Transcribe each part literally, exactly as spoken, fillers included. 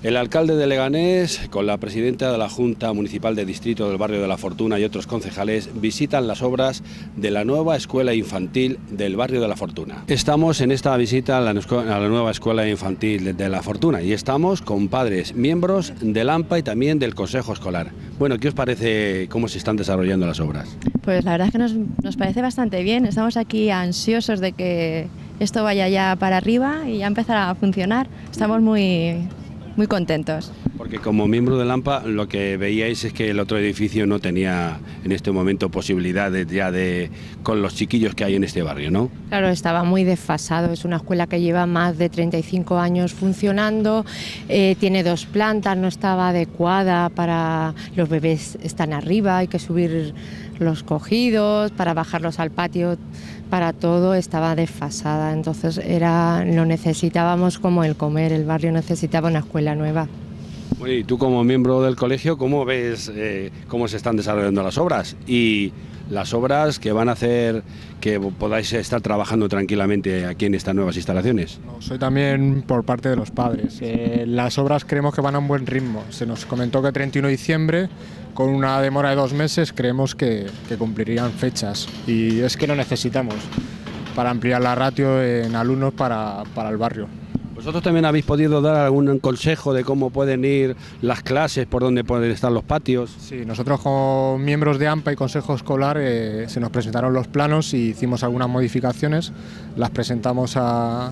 El alcalde de Leganés, con la presidenta de la Junta Municipal de Distrito del Barrio de la Fortuna y otros concejales, visitan las obras de la nueva escuela infantil del Barrio de la Fortuna. Estamos en esta visita a la, a la nueva escuela infantil de la Fortuna y estamos con padres, miembros del A M P A y también del Consejo Escolar. Bueno, ¿qué os parece cómo se están desarrollando las obras? Pues la verdad es que nos, nos parece bastante bien. Estamos aquí ansiosos de que esto vaya ya para arriba y ya empezar a funcionar. Estamos muy... Muy contentos. Porque como miembro del A M P A lo que veíais es que el otro edificio no tenía en este momento posibilidades ya de con los chiquillos que hay en este barrio, ¿no? Claro, estaba muy desfasado, es una escuela que lleva más de treinta y cinco años funcionando, eh, tiene dos plantas, no estaba adecuada para los bebés, están arriba, hay que subir los cogidos para bajarlos al patio, para todo estaba desfasada, entonces era lo necesitábamos como el comer, el barrio necesitaba una escuela nueva. Bueno, y tú como miembro del colegio, ¿cómo ves eh, cómo se están desarrollando las obras? Y las obras que van a hacer que podáis estar trabajando tranquilamente aquí en estas nuevas instalaciones. No, soy también por parte de los padres. Eh, las obras creemos que van a un buen ritmo. Se nos comentó que treinta y uno de diciembre, con una demora de dos meses, creemos que, que cumplirían fechas. Y es que lo necesitamos para ampliar la ratio en alumnos para, para el barrio. ¿Vosotros también habéis podido dar algún consejo de cómo pueden ir las clases, por dónde pueden estar los patios? Sí, nosotros como miembros de A M P A y Consejo Escolar eh, se nos presentaron los planos y hicimos algunas modificaciones, las presentamos a,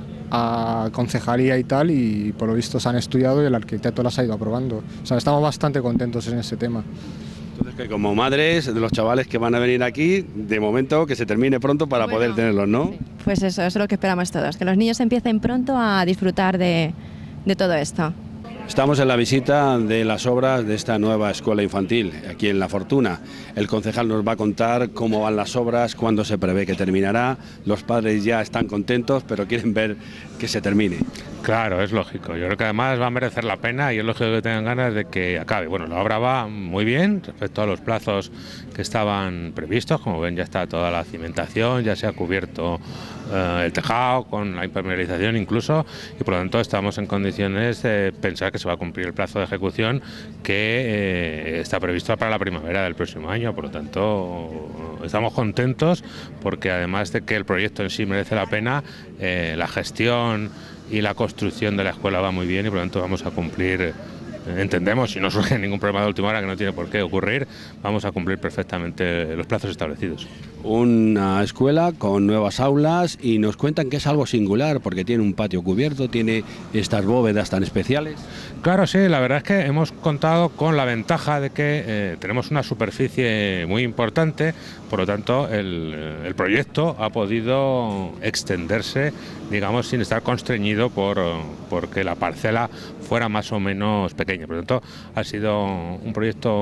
a concejalía y tal y por lo visto se han estudiado y el arquitecto las ha ido aprobando. O sea, estamos bastante contentos en ese tema. Entonces, que como madres de los chavales que van a venir aquí, de momento que se termine pronto para bueno, poder tenerlos, ¿no? Sí. Pues eso, eso es lo que esperamos todos, que los niños empiecen pronto a disfrutar de, de todo esto. Estamos en la visita de las obras de esta nueva escuela infantil, aquí en La Fortuna. El concejal nos va a contar cómo van las obras, cuándo se prevé que terminará. Los padres ya están contentos, pero quieren ver que se termine. Claro, es lógico. Yo creo que además va a merecer la pena y es lógico que tengan ganas de que acabe. Bueno, la obra va muy bien respecto a los plazos que estaban previstos. Como ven, ya está toda la cimentación, ya se ha cubierto eh, el tejado con la impermeabilización incluso y por lo tanto estamos en condiciones de pensar que se va a cumplir el plazo de ejecución que eh, está previsto para la primavera del próximo año. Por lo tanto, estamos contentos porque además de que el proyecto en sí merece la pena, eh, la gestión y la construcción de la escuela va muy bien y por lo tanto vamos a cumplir, entendemos, si no surge ningún problema de última hora que no tiene por qué ocurrir, vamos a cumplir perfectamente los plazos establecidos. Una escuela con nuevas aulas y nos cuentan que es algo singular porque tiene un patio cubierto, tiene estas bóvedas tan especiales. Claro, sí, la verdad es que hemos contado con la ventaja de que eh, tenemos una superficie muy importante, por lo tanto el, el proyecto ha podido extenderse, digamos, sin estar constreñido por porque la parcela fuera más o menos pequeña. Por lo tanto, ha sido un proyecto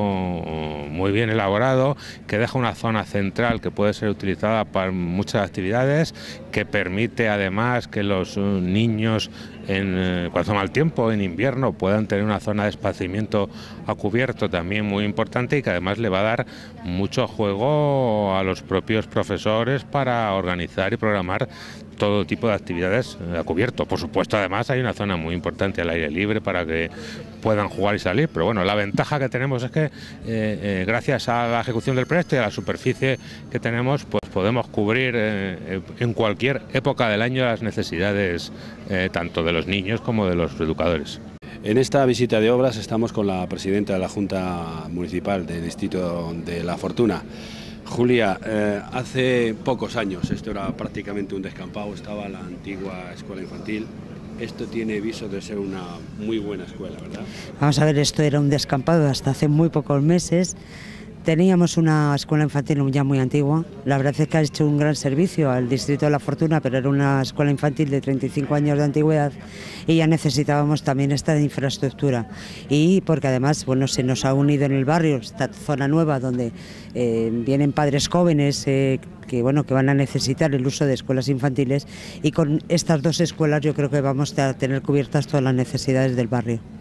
muy bien elaborado que deja una zona central que puede ser utilizada para muchas actividades, que permite además que los niños en, cuando hace mal tiempo, en invierno, puedan tener una zona de esparcimiento a cubierto también muy importante y que además le va a dar mucho juego a los propios profesores para organizar y programar todo tipo de actividades a cubierto. Por supuesto, además hay una zona muy importante al aire libre para que puedan jugar y salir, pero bueno, la ventaja que tenemos es que eh, eh, gracias a la ejecución del proyecto y a la superficie que tenemos, pues podemos cubrir eh, en cualquier época del año las necesidades eh, tanto de los niños como de los educadores. En esta visita de obras estamos con la presidenta de la Junta Municipal del Distrito de La Fortuna. Julia, eh, hace pocos años esto era prácticamente un descampado, estaba la antigua escuela infantil. Esto tiene viso de ser una muy buena escuela, ¿verdad? Vamos a ver, esto era un descampado hasta hace muy pocos meses. Teníamos una escuela infantil ya muy antigua. La verdad es que ha hecho un gran servicio al Distrito de La Fortuna, pero era una escuela infantil de treinta y cinco años de antigüedad y ya necesitábamos también esta infraestructura. Y porque además, bueno, se nos ha unido en el barrio esta zona nueva donde eh, vienen padres jóvenes eh, que, bueno, que van a necesitar el uso de escuelas infantiles y con estas dos escuelas yo creo que vamos a tener cubiertas todas las necesidades del barrio.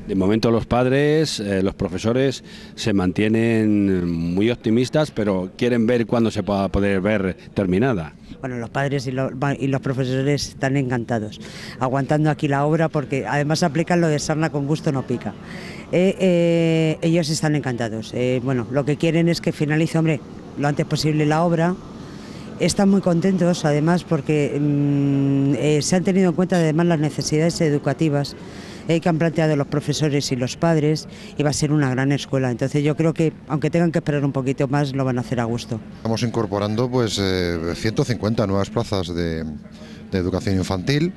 De momento los padres, eh, los profesores se mantienen muy optimistas, pero quieren ver cuándo se pueda poder ver terminada. Bueno, los padres y los, y los profesores están encantados, aguantando aquí la obra, porque además aplican lo de sarna con gusto no pica. Eh, eh, ellos están encantados. Eh, bueno, lo que quieren es que finalice, hombre, lo antes posible la obra. Están muy contentos, además, porque mmm, eh, se han tenido en cuenta además las necesidades educativas eh, que han planteado los profesores y los padres, y va a ser una gran escuela. Entonces yo creo que, aunque tengan que esperar un poquito más, lo van a hacer a gusto. Estamos incorporando pues eh, ciento cincuenta nuevas plazas de, de educación infantil,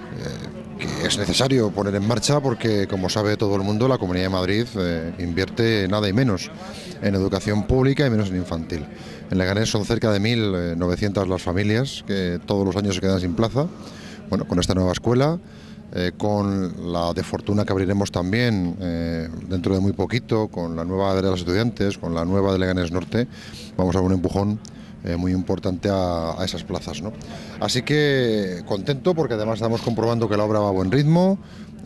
eh, que es necesario poner en marcha porque, como sabe todo el mundo, la Comunidad de Madrid eh, invierte nada y menos en educación pública y menos en infantil. En Leganés son cerca de mil novecientas las familias que todos los años se quedan sin plaza. Bueno, con esta nueva escuela, eh, con la de Fortuna que abriremos también eh, dentro de muy poquito, con la nueva de los estudiantes, con la nueva de Leganés Norte, vamos a dar un empujón eh, muy importante a, a esas plazas, ¿no? Así que contento porque además estamos comprobando que la obra va a buen ritmo,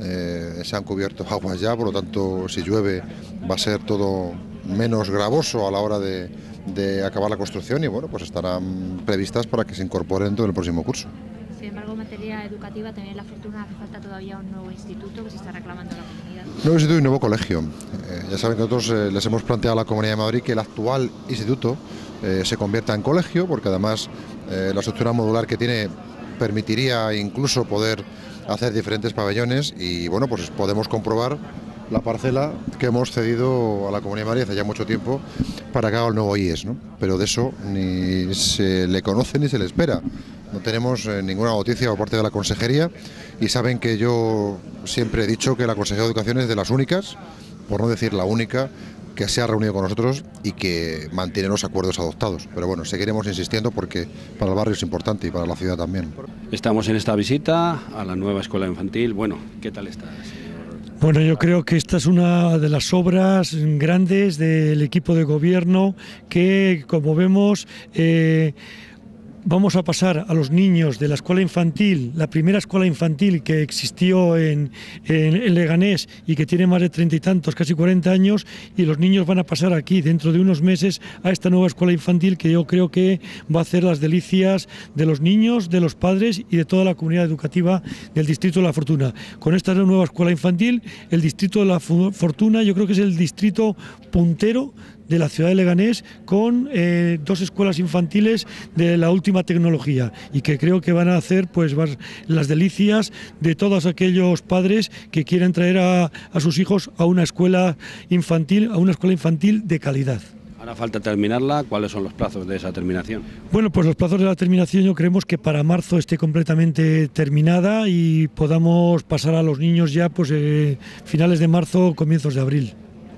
eh, se han cubierto aguas ya, por lo tanto si llueve va a ser todo menos gravoso a la hora de, de acabar la construcción y bueno, pues estarán previstas para que se incorporen dentro del próximo curso. Sin embargo, en materia educativa, tener la fortuna, hace falta todavía un nuevo instituto que se está reclamando la comunidad. Nuevo instituto y nuevo colegio. Eh, ya saben que nosotros eh, les hemos planteado a la Comunidad de Madrid que el actual instituto eh, se convierta en colegio, porque además eh, la estructura modular que tiene permitiría incluso poder hacer diferentes pabellones y bueno, pues podemos comprobar la parcela que hemos cedido a la Comunidad de Madrid hace ya mucho tiempo para que haga el nuevo I E S, ¿no? Pero de eso ni se le conoce ni se le espera. No tenemos eh, ninguna noticia por parte de la Consejería y saben que yo siempre he dicho que la Consejería de Educación es de las únicas, por no decir la única, que se ha reunido con nosotros y que mantiene los acuerdos adoptados. Pero bueno, seguiremos insistiendo porque para el barrio es importante y para la ciudad también. Estamos en esta visita a la nueva escuela infantil. Bueno, ¿qué tal está? Bueno, yo creo que esta es una de las obras grandes del equipo de gobierno que, como vemos, eh, vamos a pasar a los niños de la escuela infantil, la primera escuela infantil que existió en, en, en Leganés y que tiene más de treinta y tantos, casi cuarenta años, y los niños van a pasar aquí dentro de unos meses a esta nueva escuela infantil que yo creo que va a hacer las delicias de los niños, de los padres y de toda la comunidad educativa del Distrito de la Fortuna. Con esta nueva escuela infantil, el Distrito de la Fortuna yo creo que es el distrito puntero de la ciudad de Leganés, con eh, dos escuelas infantiles de la última tecnología y que creo que van a hacer pues las delicias de todos aquellos padres que quieren traer a, a sus hijos a una escuela infantil, a una escuela infantil de calidad. Ahora falta terminarla. ¿Cuáles son los plazos de esa terminación? Bueno, pues los plazos de la terminación yo creemos que para marzo esté completamente terminada y podamos pasar a los niños ya pues eh, finales de marzo, comienzos de abril.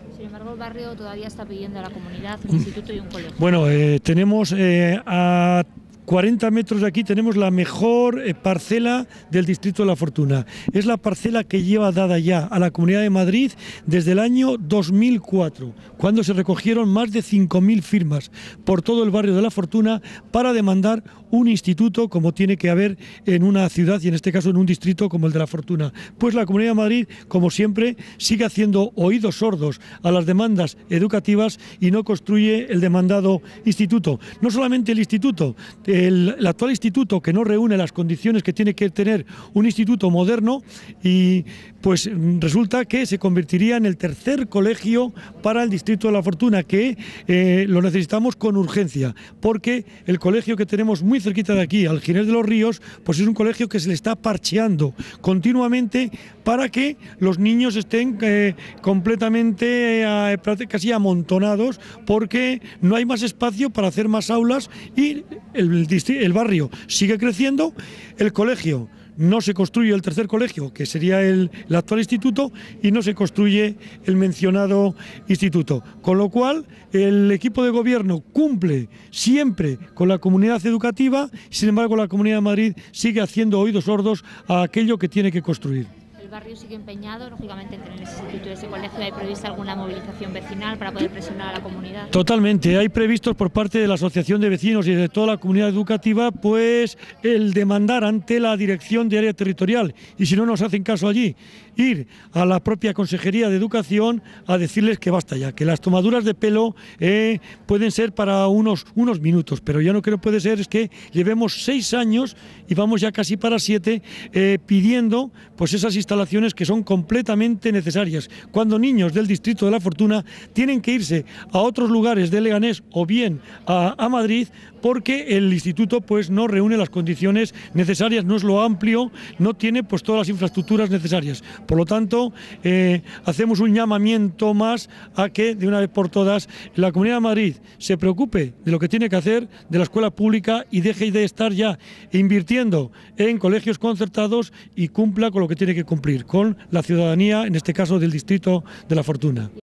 El barrio todavía está pidiendo a la comunidad un instituto y un colegio. Bueno, eh, tenemos eh, a cuarenta metros de aquí tenemos la mejor eh, parcela del Distrito de la Fortuna. Es la parcela que lleva dada ya a la Comunidad de Madrid desde el año dos mil cuatro, cuando se recogieron más de cinco mil firmas por todo el barrio de la Fortuna para demandar un instituto como tiene que haber en una ciudad y en este caso en un distrito como el de la Fortuna. Pues la Comunidad de Madrid, como siempre, sigue haciendo oídos sordos a las demandas educativas y no construye el demandado instituto. No solamente el instituto, el, el actual instituto que no reúne las condiciones que tiene que tener un instituto moderno y pues resulta que se convertiría en el tercer colegio para el Distrito de la Fortuna, que eh, lo necesitamos con urgencia, porque el colegio que tenemos muy cerquita de aquí, Algines de los Ríos, pues es un colegio que se le está parcheando continuamente para que los niños estén eh, completamente eh, casi amontonados, porque no hay más espacio para hacer más aulas y el, el barrio sigue creciendo, el colegio no se construye el tercer colegio, que sería el, el actual instituto, y no se construye el mencionado instituto. Con lo cual, el equipo de gobierno cumple siempre con la comunidad educativa, sin embargo, la Comunidad de Madrid sigue haciendo oídos sordos a aquello que tiene que construir. El barrio sigue empeñado, lógicamente, en tener ese instituto y ese colegio. ¿Hay prevista alguna movilización vecinal para poder presionar a la comunidad? Totalmente. Hay previstos por parte de la Asociación de Vecinos y de toda la comunidad educativa pues el demandar ante la Dirección de Área Territorial, y si no nos hacen caso allí, ir a la propia Consejería de Educación a decirles que basta ya, que las tomaduras de pelo eh, pueden ser para unos, unos minutos, pero ya no creo que puede ser es que llevemos seis años y vamos ya casi para siete eh, pidiendo pues esas instalaciones que son completamente necesarias, cuando niños del Distrito de la Fortuna tienen que irse a otros lugares de Leganés o bien a, a Madrid porque el instituto pues no reúne las condiciones necesarias, no es lo amplio, no tiene pues todas las infraestructuras necesarias. Por lo tanto, eh, hacemos un llamamiento más a que de una vez por todas la Comunidad de Madrid se preocupe de lo que tiene que hacer de la escuela pública y deje de estar ya invirtiendo en colegios concertados y cumpla con lo que tiene que cumplir, con la ciudadanía, en este caso del Distrito de la Fortuna.